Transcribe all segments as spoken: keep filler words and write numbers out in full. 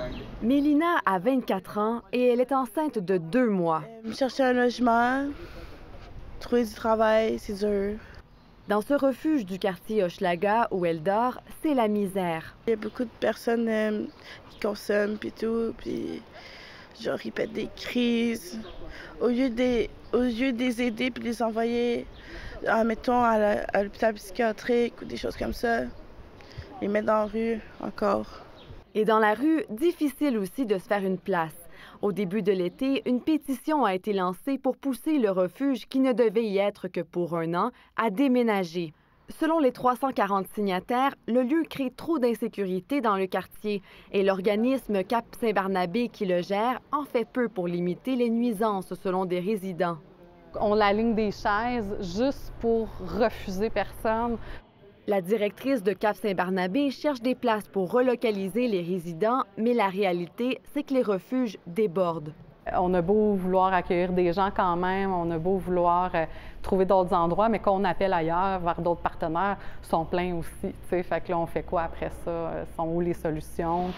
Mélina a vingt-quatre ans et elle est enceinte de deux mois. Euh, chercher un logement, trouver du travail, c'est dur. Dans ce refuge du quartier Hochelaga où elle dort, c'est la misère. Il y a beaucoup de personnes euh, qui consomment puis tout, puis genre ils pètent des crises. Au lieu des, au lieu de les aider puis de les envoyer, en mettons à, la, à l'hôpital psychiatrique ou des choses comme ça, ils les mettent dans la rue encore. Et dans la rue, difficile aussi de se faire une place. Au début de l'été, une pétition a été lancée pour pousser le refuge, qui ne devait y être que pour un an, à déménager. Selon les trois cent quarante signataires, le lieu crée trop d'insécurité dans le quartier et l'organisme Cap Saint-Barnabé qui le gère en fait peu pour limiter les nuisances selon des résidents. On aligne des chaises juste pour refuser personne. La directrice de Cap Saint-Barnabé cherche des places pour relocaliser les résidents, mais la réalité, c'est que les refuges débordent. On a beau vouloir accueillir des gens quand même, on a beau vouloir euh, trouver d'autres endroits, mais quand on appelle ailleurs vers d'autres partenaires, sont pleins aussi. T'sais. Fait que là, on fait quoi après ça? Sont où les solutions?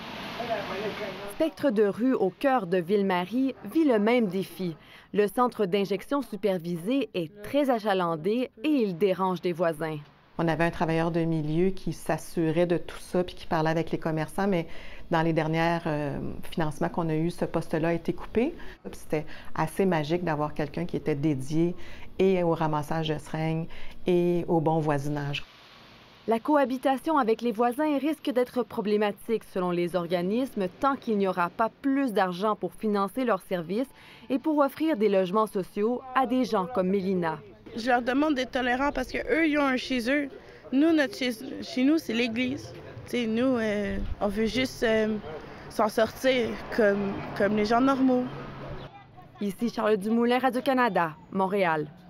Spectre de rue au cœur de Ville-Marie vit le même défi. Le centre d'injection supervisé est très achalandé et il dérange des voisins. On avait un travailleur de milieu qui s'assurait de tout ça puis qui parlait avec les commerçants, mais dans les derniers euh, financements qu'on a eus, ce poste-là a été coupé. C'était assez magique d'avoir quelqu'un qui était dédié et au ramassage de seringues et au bon voisinage. La cohabitation avec les voisins risque d'être problématique selon les organismes tant qu'il n'y aura pas plus d'argent pour financer leurs services et pour offrir des logements sociaux à des gens comme Mélina. Je leur demande d'être tolérants parce qu'eux, ils ont un chez eux. Nous, notre chez, chez nous, c'est l'Église. T'sais, nous, euh, on veut juste euh, s'en sortir comme, comme les gens normaux. Ici Charles Dumoulin, Radio-Canada, Montréal.